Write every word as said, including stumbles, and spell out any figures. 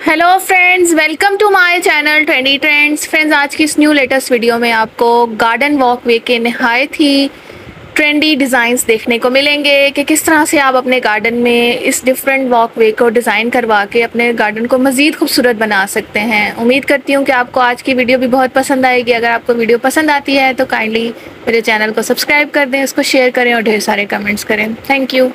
Hello friends, welcome to my channel trendy trends. Friends, आज की इस न्यू लेटेस्ट वीडियो में आपको गार्डन वॉक वे के नहायत ही ट्रेंडी डिज़ाइंस देखने को मिलेंगे कि किस तरह से आप अपने गार्डन में इस डिफरेंट वॉक वे को डिज़ाइन करवा के अपने गार्डन को मज़ीद खूबसूरत बना सकते हैं। उम्मीद करती हूँ कि आपको आज की वीडियो भी बहुत पसंद आएगी। अगर आपको वीडियो पसंद आती है तो काइंडली मेरे चैनल को सब्सक्राइब कर दें, इसको शेयर करें और ढेर सारे कमेंट्स करें। Thank you.